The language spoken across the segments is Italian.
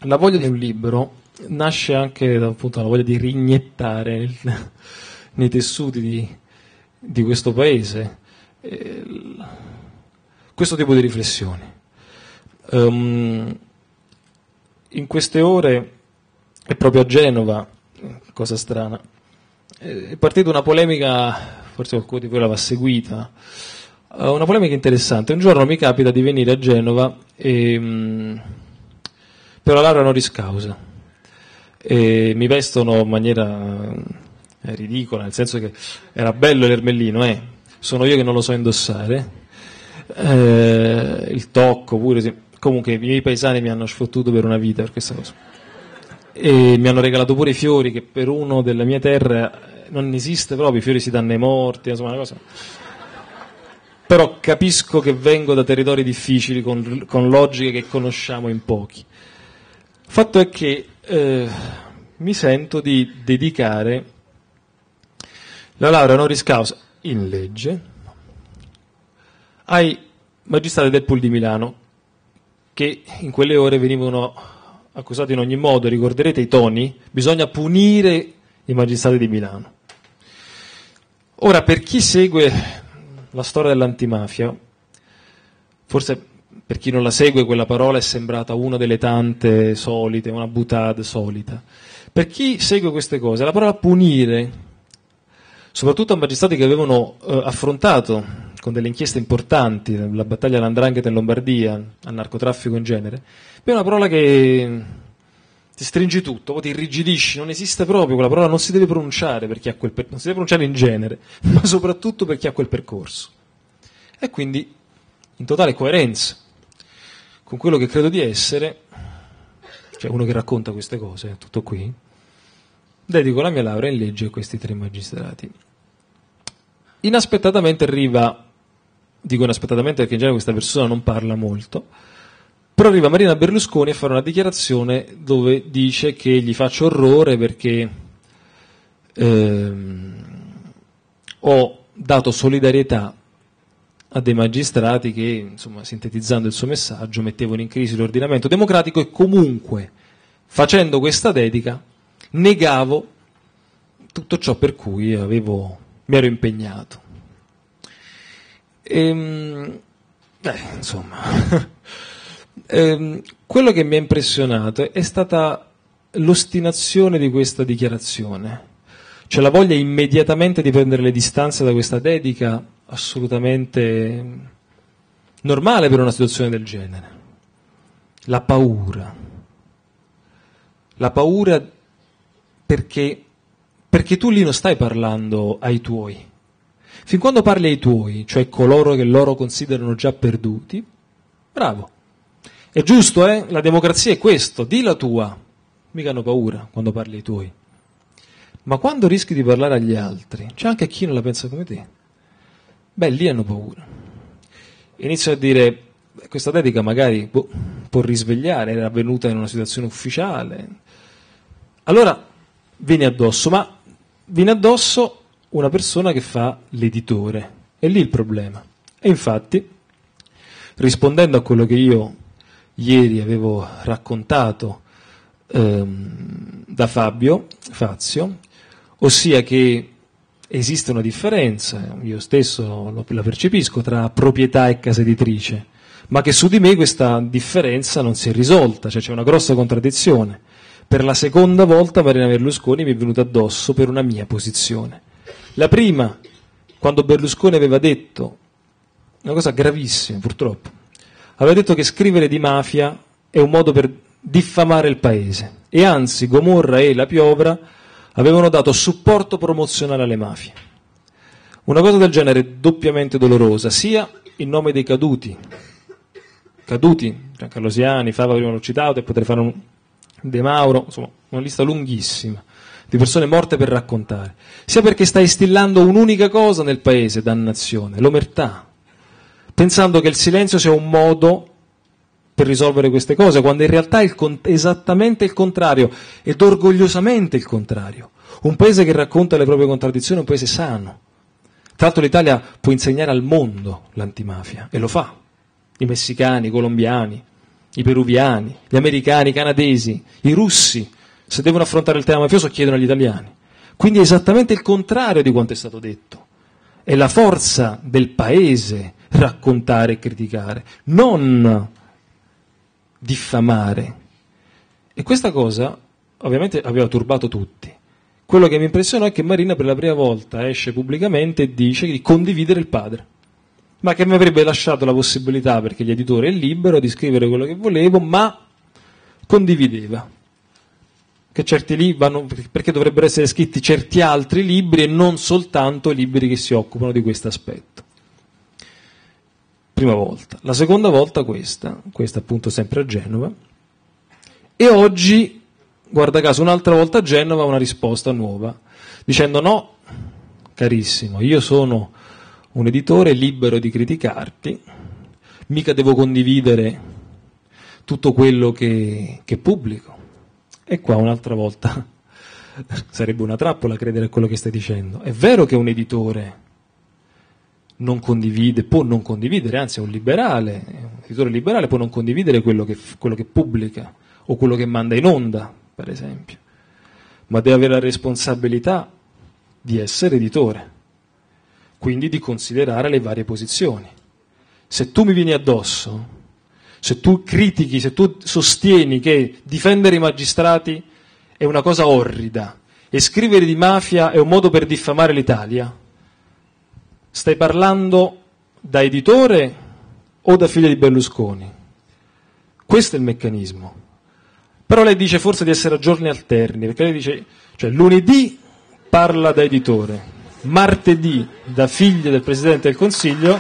la voglia di un libro nasce anche appunto la voglia di riniettare nei tessuti di questo paese questo tipo di riflessioni. In queste ore è proprio a Genova, cosa strana, è partita una polemica, forse qualcuno di voi l'aveva seguita, una polemica interessante. Un giorno mi capita di venire a Genova per la laurea honoris causa e mi vestono in maniera ridicola, nel senso che era bello l'ermellino, sono io che non lo so indossare, il tocco pure, sì. Comunque i miei paesani mi hanno sfottuto per una vita per questa cosa e mi hanno regalato pure i fiori che per uno della mia terra non esiste proprio, i fiori si danno ai morti, insomma una cosa. Però capisco che vengo da territori difficili con logiche che conosciamo in pochi. Fatto è che mi sento di dedicare la laurea honoris causa in legge ai magistrati del Pool di Milano, che in quelle ore venivano accusati in ogni modo. Ricorderete i toni? Bisogna punire i magistrati di Milano. Ora, per chi segue la storia dell'antimafia, forse per chi non la segue quella parola è sembrata una delle tante solite, una boutade solita. Per chi segue queste cose, la parola punire, soprattutto a magistrati che avevano affrontato con delle inchieste importanti la battaglia all''ndrangheta in Lombardia, al narcotraffico in genere, è una parola che ti stringi tutto, poi ti irrigidisci, non esiste proprio, quella parola non si deve pronunciare per chi ha non si deve pronunciare in genere, ma soprattutto per chi ha quel percorso. E quindi, in totale coerenza con quello che credo di essere, cioè uno che racconta queste cose, tutto qui, dedico la mia laurea in legge a questi 3 magistrati. Inaspettatamente arriva, dico inaspettatamente perché in genere questa persona non parla molto, però arriva Marina Berlusconi a fare una dichiarazione dove dice che gli faccio orrore perché ho dato solidarietà a dei magistrati che, insomma, sintetizzando il suo messaggio, mettevano in crisi l'ordinamento democratico e comunque, facendo questa dedica, negavo tutto ciò per cui mi ero impegnato. Insomma, quello che mi ha impressionato è stata l'ostinazione di questa dichiarazione, cioè la voglia immediatamente di prendere le distanze da questa dedica assolutamente normale per una situazione del genere. La paura perché tu lì non stai parlando ai tuoi. Fin quando parli ai tuoi, cioè coloro che loro considerano già perduti, bravo. È giusto, La democrazia è questo, di la tua. Mica hanno paura quando parli ai tuoi. Ma quando rischi di parlare agli altri, c'è anche chi non la pensa come te. Lì hanno paura. Inizio a dire, questa dedica magari può risvegliare, era avvenuta in una situazione ufficiale. Allora viene addosso una persona che fa l'editore. È lì il problema. E infatti, rispondendo a quello che io ieri avevo raccontato da Fazio, ossia che esiste una differenza, io stesso la percepisco, tra proprietà e casa editrice, ma che su di me questa differenza non si è risolta, cioè c'è una grossa contraddizione. Per la seconda volta Marina Berlusconi mi è venuta addosso per una mia posizione. La prima, quando Berlusconi aveva detto, una cosa gravissima purtroppo, aveva detto che scrivere di mafia è un modo per diffamare il paese, e anzi Gomorra e La Piovra avevano dato supporto promozionale alle mafie. Una cosa del genere è doppiamente dolorosa, sia in nome dei caduti, Giancarlo Siani, Fava prima l'ho citato, e potrei fare un De Mauro, insomma una lista lunghissima di persone morte per raccontare, sia perché sta instillando un'unica cosa nel paese, dannazione, l'omertà, pensando che il silenzio sia un modo per risolvere queste cose, quando in realtà è esattamente il contrario, ed orgogliosamente il contrario. Un paese che racconta le proprie contraddizioni è un paese sano. Tra l'altro l'Italia può insegnare al mondo l'antimafia, e lo fa. I messicani, i colombiani, i peruviani, gli americani, i canadesi, i russi, se devono affrontare il tema mafioso chiedono agli italiani. Quindi è esattamente il contrario di quanto è stato detto. È la forza del paese raccontare e criticare, non diffamare. E questa cosa ovviamente aveva turbato tutti. Quello che mi impressionò è che Marina per la prima volta esce pubblicamente e dice di condividere il padre, ma che mi avrebbe lasciato la possibilità, perché gli editori è libero, di scrivere quello che volevo, ma condivideva. Che certi libri vanno, perché dovrebbero essere scritti certi altri libri e non soltanto libri che si occupano di questo aspetto. Prima volta. La seconda volta questa appunto sempre a Genova, e oggi, guarda caso, un'altra volta a Genova una risposta nuova, dicendo no, carissimo, io sono un editore libero di criticarti, mica devo condividere tutto quello che pubblico. E qua un'altra volta sarebbe una trappola credere a quello che stai dicendo. È vero che un editore non condivide, può non condividere, anzi è un editore liberale può non condividere quello che pubblica o quello che manda in onda, per esempio, ma deve avere la responsabilità di essere editore, quindi di considerare le varie posizioni. Se tu mi vieni addosso, se tu critichi, se tu sostieni che difendere i magistrati è una cosa orrida e scrivere di mafia è un modo per diffamare l'Italia, stai parlando da editore o da figlio di Berlusconi? Questo è il meccanismo. Però lei dice forse di essere a giorni alterni, perché lei dice, cioè lunedì parla da editore, martedì da figlio del Presidente del Consiglio,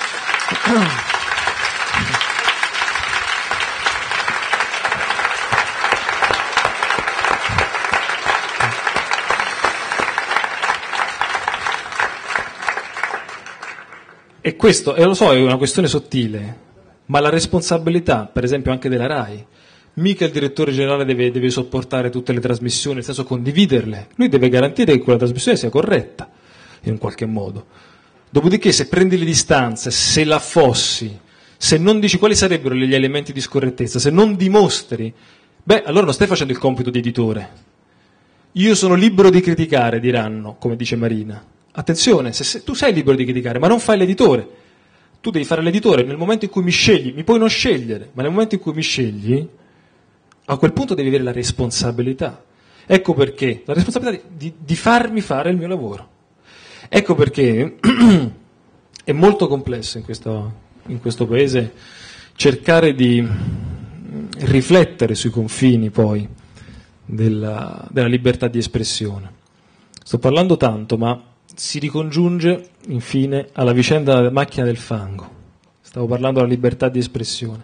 e questo, e lo so, è una questione sottile, ma la responsabilità, per esempio anche della RAI, mica il direttore generale deve sopportare tutte le trasmissioni, nel senso condividerle, lui deve garantire che quella trasmissione sia corretta, in un qualche modo. Dopodiché se prendi le distanze, se la affossi, se non dici quali sarebbero gli elementi di scorrettezza, se non dimostri, beh, allora non stai facendo il compito di editore. Io sono libero di criticare, diranno, come dice Marina. Attenzione, se tu sei libero di criticare, ma non fai l'editore. Tu devi fare l'editore nel momento in cui mi scegli, mi puoi non scegliere, ma nel momento in cui mi scegli, a quel punto devi avere la responsabilità. Ecco perché, la responsabilità di farmi fare il mio lavoro. Ecco perché è molto complesso in questo paese cercare di riflettere sui confini poi della libertà di espressione. Sto parlando tanto, ma si ricongiunge infine alla vicenda della macchina del fango. Stavo parlando della libertà di espressione.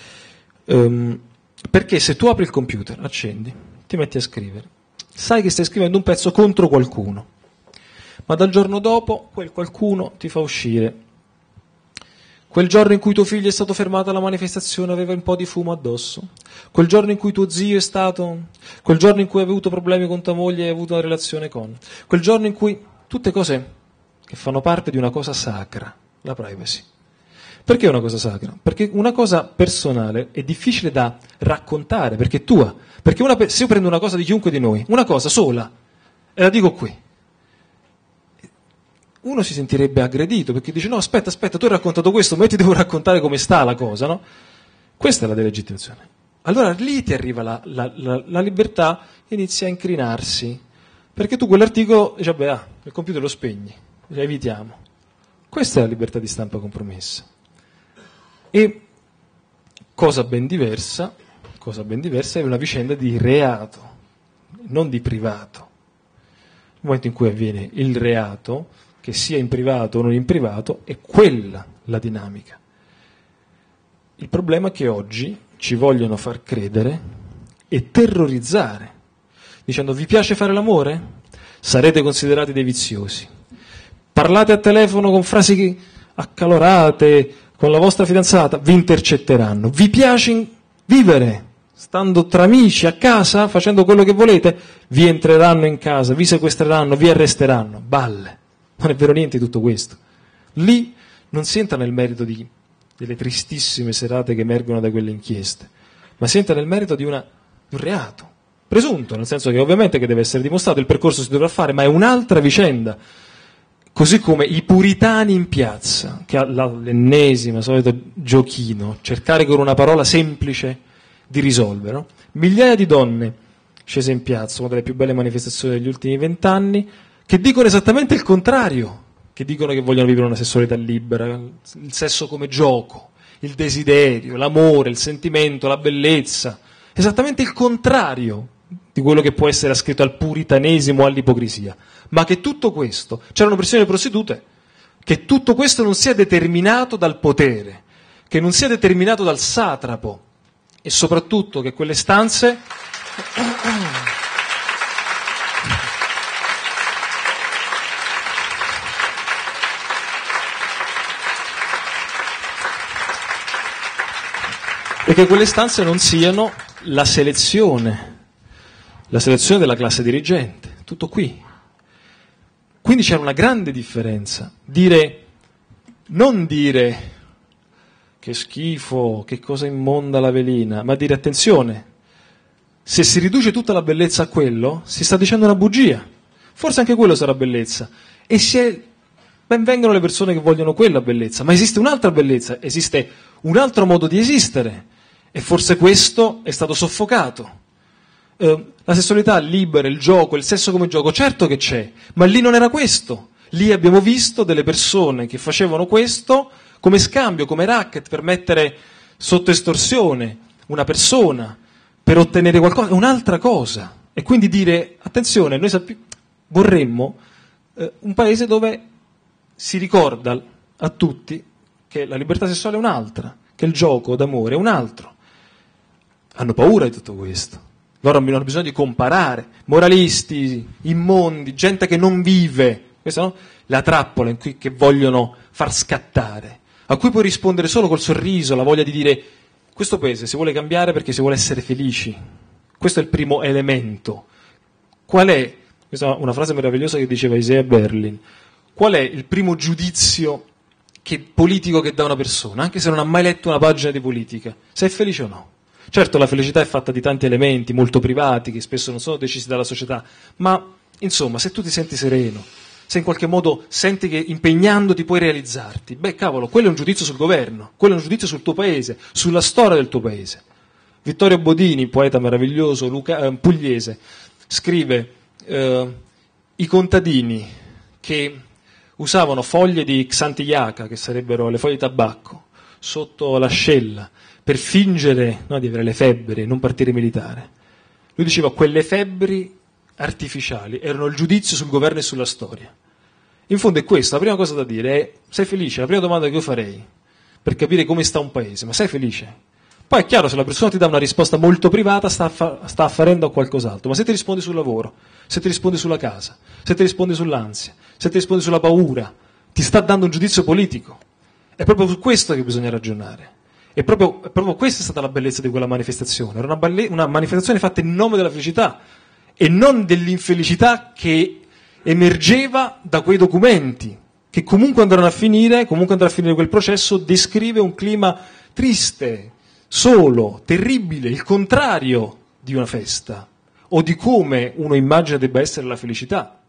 Perché se tu apri il computer, accendi, ti metti a scrivere, sai che stai scrivendo un pezzo contro qualcuno, ma dal giorno dopo quel qualcuno ti fa uscire. Quel giorno in cui tuo figlio è stato fermato alla manifestazione aveva un po' di fumo addosso. Quel giorno in cui tuo zio è stato... Quel giorno in cui hai avuto problemi con tua moglie e hai avuto una relazione con... Quel giorno in cui... Tutte cose che fanno parte di una cosa sacra, la privacy. Perché è una cosa sacra? Perché una cosa personale è difficile da raccontare, perché è tua. Perché se io prendo una cosa di chiunque di noi, una cosa sola, e la dico qui, uno si sentirebbe aggredito, perché dice no, aspetta, tu hai raccontato questo, ma io ti devo raccontare come sta la cosa, no? Questa è la delegittimazione. Allora lì ti arriva la libertà, inizia a incrinarsi, perché tu quell'articolo dici, vabbè, il computer lo spegni, la evitiamo. Questa è la libertà di stampa compromessa. E cosa ben diversa è una vicenda di reato, non di privato. Nel momento in cui avviene il reato, che sia in privato o non in privato, è quella la dinamica. Il problema è che oggi ci vogliono far credere e terrorizzare, dicendo vi piace fare l'amore? Sarete considerati dei viziosi. Parlate a telefono con frasi accalorate con la vostra fidanzata, vi intercetteranno. Vi piace vivere stando tra amici a casa, facendo quello che volete? Vi entreranno in casa, vi sequestreranno, vi arresteranno. Balle. Non è vero niente di tutto questo. Lì non si entra nel merito delle tristissime serate che emergono da quelle inchieste. ma si entra nel merito di un reato, presunto, nel senso che ovviamente che deve essere dimostrato, il percorso si dovrà fare, ma è un'altra vicenda. Così come i puritani in piazza, che ha l'ennesima solito giochino, cercare con una parola semplice di risolvere. No? Migliaia di donne scese in piazza, una delle più belle manifestazioni degli ultimi 20 anni, che dicono esattamente il contrario, che dicono che vogliono vivere una sessualità libera, il sesso come gioco, il desiderio, l'amore, il sentimento, la bellezza, esattamente il contrario di quello che può essere ascritto al puritanesimo o all'ipocrisia. Ma che tutto questo, c'erano persone prostitute, che tutto questo non sia determinato dal potere, che non sia determinato dal satrapo, e soprattutto che quelle stanze non siano la selezione della classe dirigente, tutto qui. Quindi c'era una grande differenza, non dire che schifo, che cosa immonda la velina, ma dire attenzione, se si riduce tutta la bellezza a quello, si sta dicendo una bugia, forse anche quello sarà bellezza, ben vengano le persone che vogliono quella bellezza, ma esiste un'altra bellezza, esiste un altro modo di esistere, e forse questo è stato soffocato. La sessualità libera, il gioco, il sesso come gioco, certo che c'è, ma lì non era questo. Lì abbiamo visto delle persone che facevano questo come scambio, come racket, per mettere sotto estorsione una persona, per ottenere qualcosa, è un'altra cosa. E quindi dire, attenzione, noi vorremmo un paese dove si ricorda a tutti che la libertà sessuale è un'altra, che il gioco d'amore è un altro. Hanno paura di tutto questo. Loro hanno bisogno di comparare, moralisti, immondi, gente che non vive, questa no? La trappola in cui che vogliono far scattare, a cui puoi rispondere solo col sorriso, la voglia di dire questo paese si vuole cambiare perché si vuole essere felici. Questo è il primo elemento. Qual è, questa è una frase meravigliosa che diceva Isaiah Berlin, qual è il primo giudizio politico che dà una persona, anche se non ha mai letto una pagina di politica, se è felice o no? Certo, la felicità è fatta di tanti elementi molto privati che spesso non sono decisi dalla società, ma insomma, se tu ti senti sereno, se in qualche modo senti che impegnandoti puoi realizzarti, beh cavolo, quello è un giudizio sul governo, quello è un giudizio sul tuo paese, sulla storia del tuo paese. Vittorio Bodini, poeta meraviglioso, pugliese, scrive i contadini che usavano foglie di xantillaca, che sarebbero le foglie di tabacco, sotto l'ascella, per fingere di avere le febbri e non partire militare. Lui diceva quelle febbri artificiali erano il giudizio sul governo e sulla storia. In fondo è questo, la prima cosa da dire è sei felice? La prima domanda che io farei per capire come sta un paese, ma sei felice? Poi è chiaro, se la persona ti dà una risposta molto privata sta afferendo a qualcos'altro, ma se ti rispondi sul lavoro, se ti rispondi sulla casa, se ti rispondi sull'ansia, se ti rispondi sulla paura, ti sta dando un giudizio politico. È proprio su questo che bisogna ragionare. E proprio questa è stata la bellezza di quella manifestazione. Era una manifestazione fatta in nome della felicità e non dell'infelicità che emergeva da quei documenti, che comunque andrà a finire quel processo, descrive un clima triste, solo, terribile, il contrario di una festa, o di come uno immagina debba essere la felicità.